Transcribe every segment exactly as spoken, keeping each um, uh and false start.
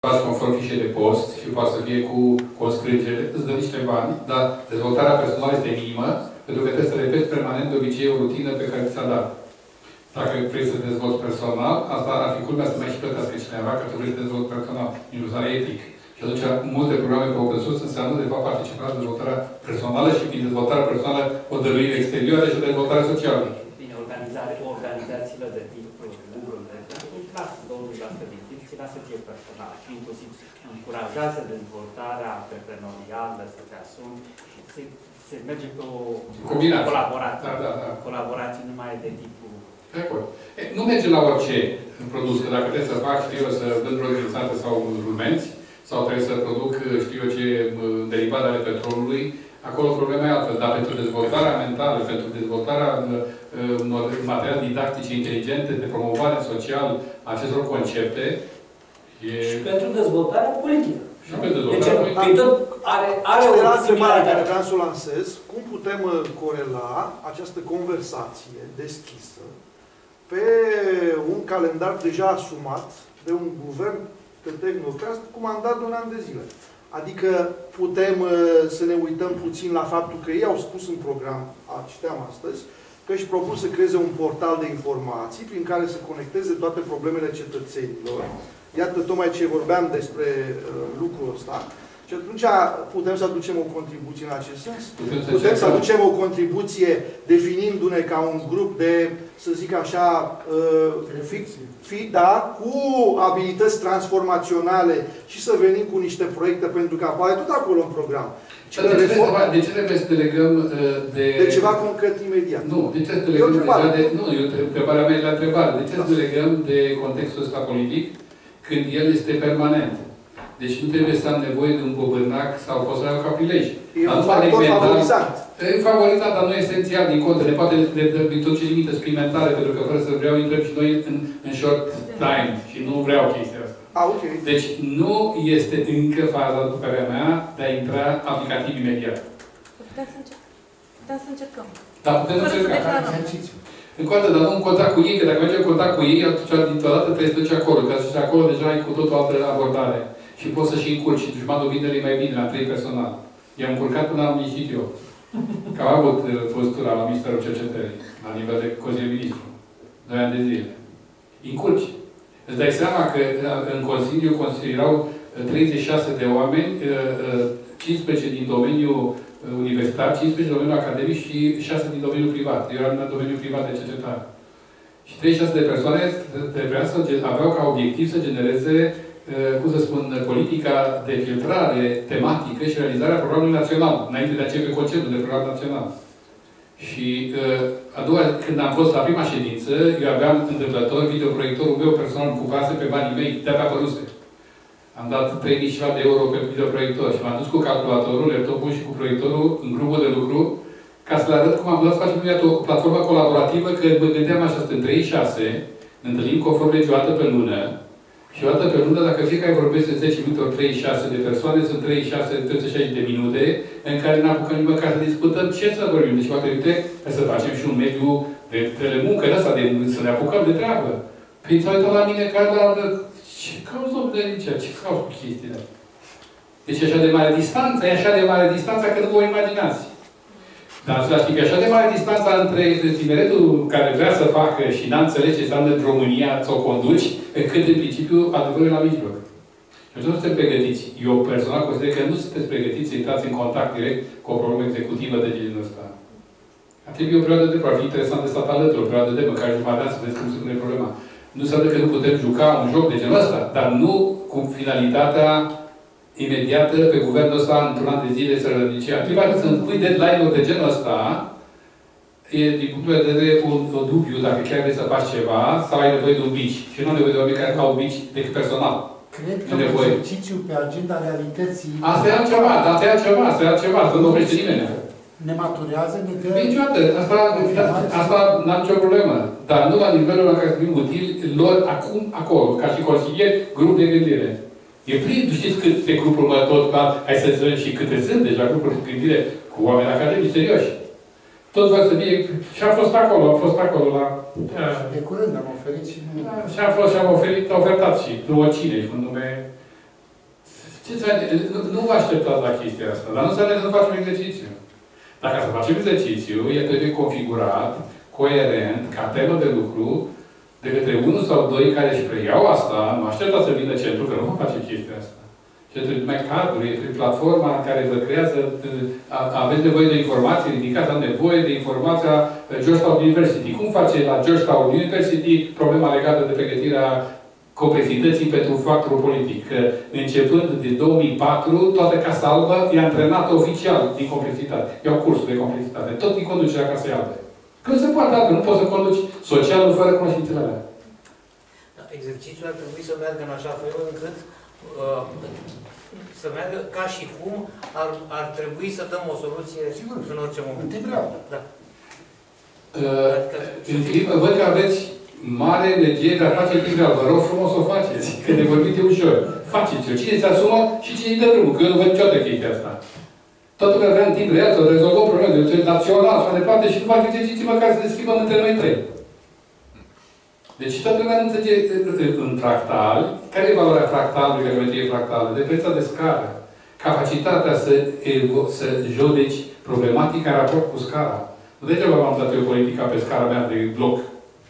faci conform fișei de post și poate să fie cu conscrigere, îți dă niște bani, dar dezvoltarea personală este minimă, pentru că trebuie să repeți permanent de obicei o rutină pe care ți s-a dat. Dacă vrei să te dezvolți personal, asta ar fi culmea să mai și plătească cineva, că tu vrei să te dezvolți personal, inclusiv etic. Și atunci, multe programe pe open source înseamnă, de fapt, participarea la dezvoltarea personală și prin dezvoltarea personală o dăruire exterioară și o dezvoltare socială. Bine, organizare, organizațiile de tip Google, de exemplu, lasă douăzeci la sută din timp și lasă fie personal. Și inclusiv încurajează dezvoltarea antreprenorială, să te asumi. Se, se merge pe o combinație. Colaborație. Da, da, da. Colaborație numai de tipul... De acord. E, nu merge la orice produs, că dacă trebuie să fac, știu eu, să vând rozințate sau rumenți, sau trebuie să produc, știu eu ce, derivate ale petrolului, acolo problema e altfel. Dar pentru dezvoltarea mentală, pentru dezvoltarea unor uh, materiale didactice inteligente, de promovare social acestor concepte, e... Și pentru dezvoltarea politică. Și pentru dezvoltarea deci, politică. Deci, tot are, are o întrebare care vreau să o lansez. Cum putem corela această conversație deschisă pe un calendar deja asumat de un guvern tehnocrat cu mandat de un an de zile? Adică putem să ne uităm puțin la faptul că ei au spus în program, citeam astăzi, că își propun să creeze un portal de informații prin care să conecteze toate problemele cetățenilor. Iată tocmai ce vorbeam despre uh, lucrul ăsta. Și atunci putem să aducem o contribuție în acest sens? Putem să, putem să aducem o contribuție definind-ne ca un grup de, să zic așa, uh, fi, fi, da, cu abilități transformaționale și să venim cu niște proiecte, pentru că apare tot acolo în program. De ce, reform... de ce trebuie să delegăm uh, de... De ceva concret imediat. Nu, de ce să delegăm deja de... Nu, eu întrebarea mea e la întrebare. De ce să delegăm de contextul ăsta politic când el este permanent? Deci nu trebuie să am nevoie de un bobârnac sau poți să ai ca prilej. E un factor favorizant. E favorizant, dar nu esențial, din contră. Ne poate de tot ce limită suplimentare, pentru că fără să vreau, intrăm și noi în, în short time. Și nu vreau chestia asta. Ah, okay. Deci nu este încă faza, după părerea mea, de a intra aplicativ imediat. Putem să încercăm. Putem să încercăm. Da, putem încerca. Încă o dată, dar nu în contact cu ei, că dacă mergi în contact cu ei, atunci dintr-o dată trebuie să duci acolo. Că atunci acolo deja ai cu tot o altă abordare. Și poți să și încurci. Și dușmanul vinderii mai bine, la trei personal. I-am încurcat până am ieșit eu. Că am avut postura la Ministerul Cercetării, la nivel de Consiliul Ministru. Doi ani de zile. Încurci. Îți dai seama că în Consiliu considerau treizeci și șase de oameni, cincisprezece din domeniul universitar, cincisprezece din domeniul academic și șase din domeniul privat. Eu eram în domeniul privat de cercetare. Și treizeci și șase de persoane trebuia să aveau ca obiectiv să genereze, cum să spun, politica de filtrare tematică și realizarea programului național, înainte de a începe conceptul de program național. Și a doua, când am fost la prima ședință, eu aveam întâmplător, videoproiectorul meu personal cu case pe banii mei, de-abia apăruse. Am dat trei mii de euro pe videoproiector și m-am dus cu calculatorul, laptopul și cu proiectorul în grupul de lucru, ca să le arăt cum am putea să facem o platformă colaborativă, că mă gândeam așa, suntem trei șase, ne întâlnim conform legii o dată pe lună, și o dată pe lună, dacă fiecare vorbește zece minute ori treizeci și șase de persoane, sunt treizeci și șase, treizeci și șase de minute, în care ne apucăm nici măcar să discutăm ce să vorbim. Deci, poate, uite, să facem și un mediu de telemuncă de asta, de, să ne apucăm de treabă. Păi s-a uitat la mine ca la... Ce cauți, domnule, aici? Ce cauți cu chestiile? Deci e așa de mare distanță, e așa de mare distanța că nu vă imaginați. Dar în același timp, e așa de mare distanța între tineretul care vrea să facă și n-a înțeles ce înseamnă România să o conduci, încât, în principiu, adevărul la mijloc. Și atunci nu suntem pregătiți. Eu personal consider că nu sunteți pregătiți să intrați în contact direct cu o problemă executivă de genul ăsta. Ar trebui o perioadă de timp, ar fi interesant de stat alături, o perioadă de timp, care jumătate să vedeți cum se pune problema. Nu înseamnă că nu putem juca un joc de genul ăsta, dar nu cu finalitatea imediată pe guvernul ăsta într-un an de zile să rădice. Trebuie să îmi pui deadline-uri de genul ăsta, e, din punctul de vedere, un, un dubiu dacă chiar vrei să faci ceva, sau ai nevoie de un bici. Și nu ai nevoie de oameni care au bici decât personal. Cred că un exercițiu pe agenda realității... Asta e altceva, asta e altceva, asta e altceva, să nu oprește nimeni. Ne maturează, ne dă... Niciodată, asta, asta n-am nicio problemă. Dar nu la nivelul la care să fim utili lor acum, acolo, ca și consilier, grup de gândire. E plin, știți câte grupuri mă tot, hai să zicem și câte sunt deja grupuri de gândire cu oameni academici serioși. Tot va să fie, și am fost acolo, am fost acolo la... De curând am oferit și... Da, și am fost și am oferit, ofertat și două cine, și un nume Ce nu, nu vă așteptați la chestia asta, dar nu înseamnă că nu facem exercițiu. Dacă să facem exercițiu, el trebuie configurat, coerent, ca temă de lucru, de către unul sau doi care își preiau asta, nu așteptați să vină centru, că nu va face chestia asta. Și trebuie numai cadrul, e prin platforma în care vă creează, aveți nevoie de informații, ridicați, am nevoie de informația Georgetown University. Cum face la Georgetown University problema legată de pregătirea complexității pentru factorul politic? Că începând din două mii patru, toată Casa Albă e antrenată oficial din complexitate. Iau cursul de complexitate. Tot din conducerea Casei Albe. Că nu se poate altfel, nu poți să conduci socialul fără cunoștințele alea. Da, exercițiul ar trebui să meargă în așa fel încât uh, să meargă ca și cum ar, ar trebui să dăm o soluție Sigur. în orice moment. Integral. Da. Uh, în timp, văd că aveți mare energie de a face integral. Vă rog frumos să o faceți, că de vorbit e ușor. Faceți-o. Cine se asumă și cine îi dă drumul, că eu nu văd niciodată chestia asta. Toată lumea vrea în timp real să rezolvăm probleme de național și mai departe și nu fac exerciții măcar să ne schimbăm între noi trei. Deci toată lumea nu înțelege în fractal. Care e valoarea fractalului, geometrie fractală? Diferența de scară. Capacitatea să, să judeci problematica în raport cu scara. Nu degeaba v-am dat eu politica pe scara mea de bloc.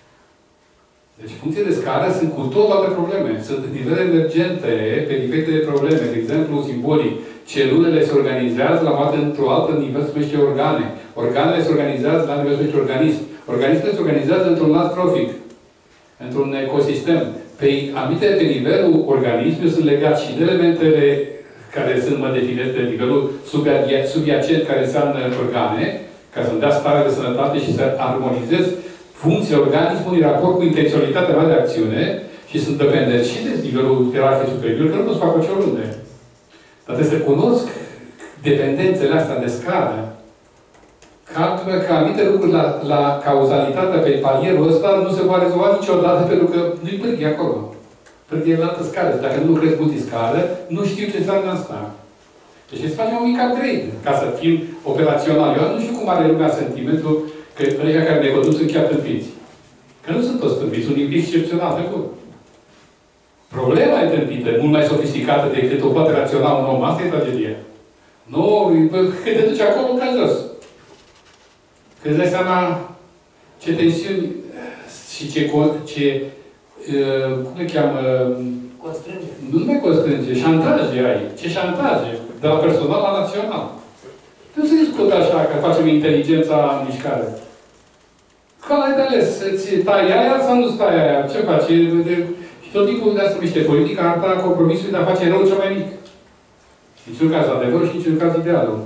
Deci, în funcție de scară, sunt cu tot alte probleme. Sunt nivele emergente pe diferite probleme. De exemplu, simbolic, celulele se organizează la modul într-o altă nivel se numește organe. Organele se organizează la nivel se numește organism. Organismele se organizează într-un lanț trofic, într-un ecosistem. Pe anumite, pe nivelul organismului sunt legați și de elementele care sunt, mă definesc, de nivelul subiacent, care înseamnă organe, ca să-mi dea stare de sănătate și să armonizez funcția organismului în raport cu intenționalitatea mea de acțiune și sunt dependenți și de nivelul ierarhiei superior, că nu pot să fac orice oriunde. Dar trebuie să cunosc dependențele astea de scară. Că, că anumite lucruri la, la cauzalitatea pe palierul ăsta nu se va rezolva niciodată pentru că nu-i pârghie acolo. Pârghie e în altă scară. Dacă nu lucrez multiscară, nu știu ce înseamnă asta. Deci trebuie să facem un mic upgrade ca să fim operaționali. Eu nu știu cum are lumea sentimentul că ăia care ne conduc sunt chiar tâmpiți. Că nu sunt toți tâmpiți, sunt excepțional de bun. Problema e tâmpită, mult mai sofisticată decât o poate raționa un om. Asta e tragedia. Nu, când te duci acolo, ca jos. Când îți dai seama ce tensiuni și ce, ce cum le cheamă? Constrânge. Nu numai constrânge, șantaje ai. Ce șantaje? De la personal la național. Nu se discută așa, că facem inteligența în mișcare. Că ai de ales, să-ți tai aia sau nu stai aia? Ce faci? Și tot timpul de asta miște politica, arăta compromisul de a face rău cel mai mic. Niciun caz adevărul și niciun caz idealul.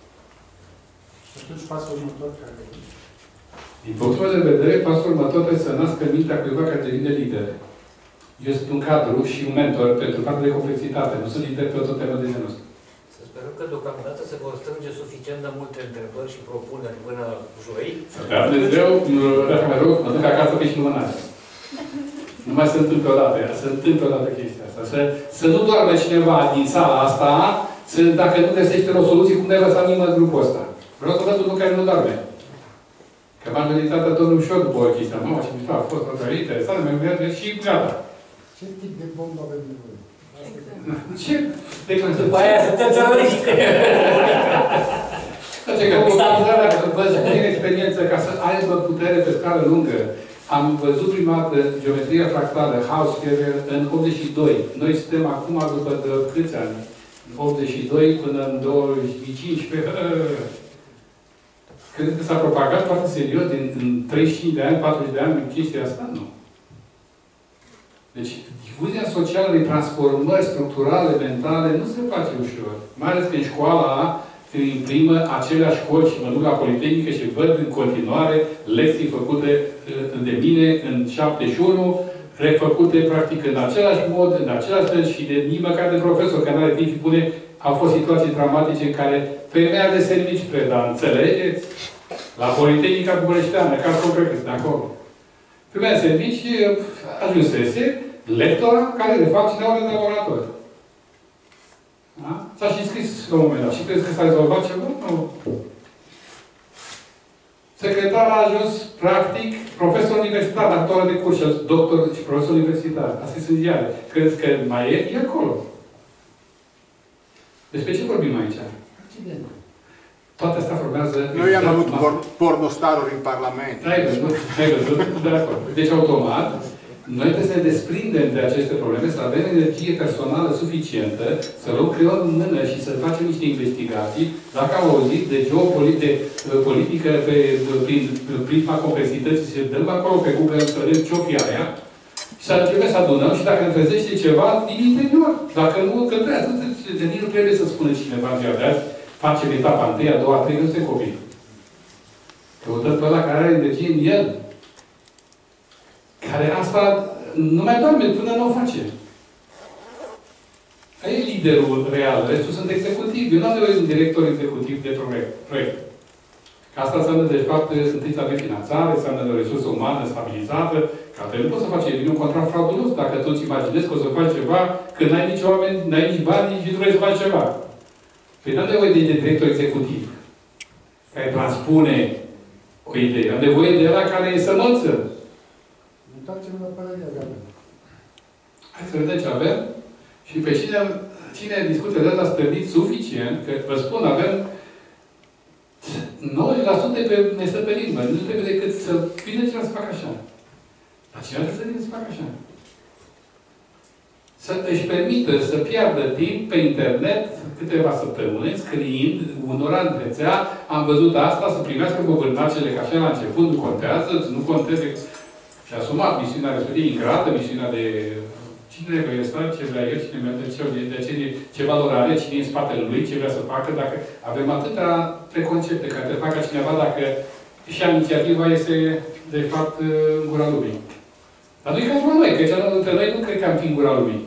Și atunci pasul următor care e? Din punctul meu de vedere, pasul următor trebuie să nască mintea cuiva care devine lider. Eu sunt un cadru și un mentor pentru partea de complexitate. Nu sunt lider pe o tot temă de genul ăsta. Să sperăm că deocamdată se vor strânge suficient de multe întrebări și propuneri până joi. Să dea Dumnezeu, dacă mă rog, mă duc acasă pe și lumânare. Nu mai se întâmplă o dată, se întâmplă o dată chestia asta. Să, să nu doarme cineva din sala asta, să, dacă nu găsește o soluție, cum ne-ai lăsat nimeni grupul ăsta. Vreau să văd unul care nu doarme. Că majoritatea tot ușor după o chestie. Mama, și mișto, a fost o trăire interesantă, mi-am gândit și gata. Ce tip de bombă avem nevoie? Ce? După aia suntem teroriști. Face că mobilizarea, vă spun din experiență, ca să aibă putere pe scară lungă. Am văzut prima dată geometria fractală, Hauskever, în optzeci și doi. Noi suntem acum, după de câți ani? În optzeci și doi până în două mii cincisprezece. Cred că s-a propagat foarte serios din în treizeci și cinci de ani, patruzeci de ani în chestia asta? Nu. Deci, difuzia socială de transformări structurale, mentale, nu se face ușor. Mai ales că în școala se imprimă aceleași școli și mă duc la Politehnică și văd în continuare lecții făcute de mine în șaptezeci și unu, refăcute practic în același mod, în același fel și de nici măcar de profesor, că n-are timp și pune, au fost situații dramatice în care femeia de servici preda, înțelegeți? La Politehnica Bucureșteană, ca concret, de acolo. Femeia de servici ajunsese lectora care de fapt ținea ore de laborator. Da? S-a și scris la un moment dat. Și crezi că s-a rezolvat ceva? Nu. Secretar a ajuns, practic, profesor universitar, doctor de curs, doctor și profesor universitar. Astea sunt ziare. Crezi că mai e? E acolo. Despre ce vorbim aici? Toate astea formează... Noi am avut pornostaruri în Parlament. Ai văzut, ai văzut, de acord. Deci, automat, noi trebuie să ne desprindem de aceste probleme, să avem energie personală suficientă, să luăm creionul în mână și să facem niște investigații. Dacă am auzit de geopolitică pe, prin prisma complexității, să dăm acolo pe Google să vedem ce-o fi aia, și să începem să adunăm și dacă ne trezește ceva, din interior. Dacă nu, că trebuie, de nici nu trebuie să spună cineva în ziua de azi, facem etapa întâi, a doua, a treia, nu se copii. Căutăm pe ăla care are energie în el. Care asta nu mai doarme până nu o face. Aia e liderul real. Restul sunt executivi. Eu nu am nevoie de un director executiv de proiect. Asta înseamnă, de fapt, întâi să avem finanțare, înseamnă o resursă umană stabilizată, că altfel nu poți să faci bine un contract fraudulos dacă tu îți imaginezi că o să faci ceva când n-ai nici oameni, n-ai nici bani, nici nu vrei să faci ceva. Păi nu am nevoie de director executiv care transpune o idee. Am nevoie de ăla care e sămânță. Hai să vedem ce avem. Și pe cine, cine discuția de asta a stărit suficient, că vă spun, avem nouăzeci la sută pe, ne stă pe limbă. Nu trebuie decât să vină cineva să facă așa. Dar cineva trebuie să vină să facă așa. Să își permită să piardă timp pe internet câteva săptămâni, scriind unora în rețea, am văzut asta, să primească cuvântacele ca așa la început, nu contează, nu contează. Și-a asumat misiunea respectivă, ingrată, misiunea de cine vrea să ce vrea el, cine vrea ce, de ce, ce valori are, cine e în spatele lui, ce vrea să facă, dacă avem atâtea preconcepte care te facă cineva dacă și inițiativa este, de fapt, în gura lumii. Dar nu e ca și noi, că cealaltă dintre noi nu cred că am fi în gura lumii.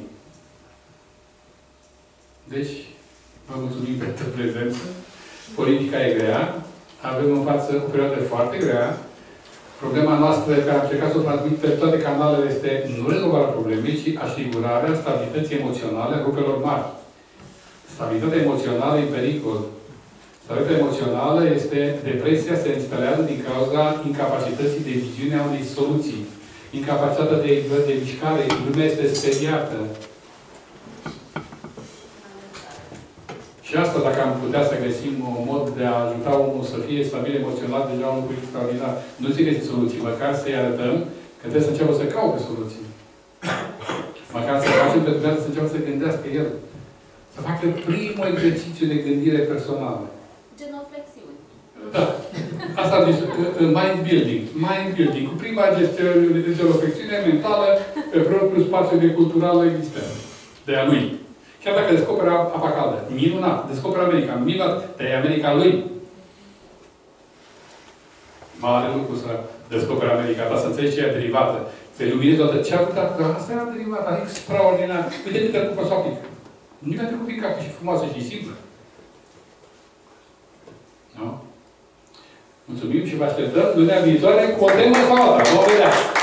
Deci, vă mulțumim pentru prezență. Politica e grea. Avem în față o perioadă foarte grea. Problema noastră, care am încercat să o transmit pe toate canalele, este nu rezolvarea problemei, ci asigurarea stabilității emoționale a grupelor mari. Stabilitatea emoțională e în pericol. Stabilitatea emoțională este depresia se instalează din cauza incapacității de viziune a unei soluții. Incapacitatea de, de mișcare, lumea este speriată. Și asta, dacă am putea să găsim un mod de a ajuta omul să fie stabil emoțional, deja un lucru extraordinar. Nu se găsi soluții, măcar să-i arătăm că trebuie să înceapă să caute soluții. Măcar să facem pentru că să înceapă să gândească el. Să facă primul exercițiu de gândire personală. Genoflexiuni. Da. Asta a zis, mind building. Mind building. Cu prima genoflexiune mentală pe propriul spațiu de culturală existent. De a lui. Chiar dacă descoperă apa caldă. Minunat. Descoperă America. Minunat. Dar e America lui. Mare lucru să descoperă America ta, să înțelegi ce e derivată. Să iluminezi toată ce a avut că asta era derivată. Extraordinar. Uite câte cu păsoapic. Nu mi-a trecut prin cap și frumoasă și simplă. Nu? Mulțumim și vă așteptăm lunea viitoare cu o temă sau alta. Vom vedea.